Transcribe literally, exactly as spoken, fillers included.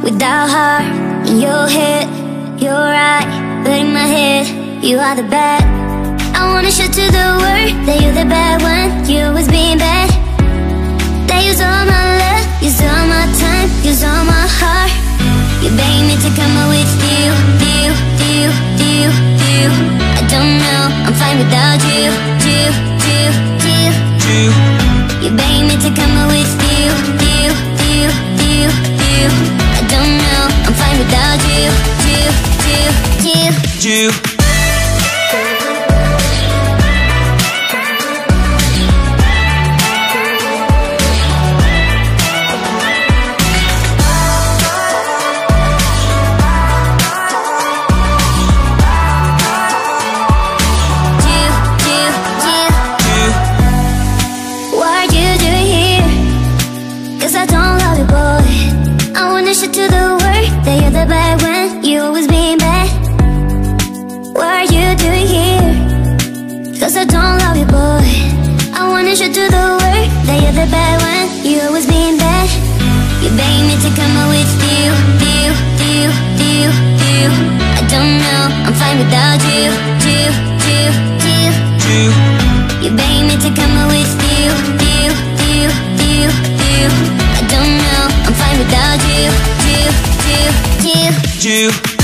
without heart. In your head, you're right, but in my head, you are the bad. I wanna show to the world that you're the bad one. You always being bad. That use all my love, use all my time, use all my heart. You beg me to come out with you, you, you, you, you. I don't know, I'm fine without you, you, you, you, you. You beg me to come out with you, you, you, you, you. I don't know, I'm fine without you, you, you, you, you. To the world that you're the bad one. You always being bad. What are you doing here? Cause I don't love you, boy. I wanna show to the world that you're the bad one. You always being bad. You beg me to come out with you, you, you, you, you. I don't know, I'm fine without you, you, you, you, you. You beg me to come out with you, you, you, you, you. I don't know, I'm fine without you, you, you, you, you.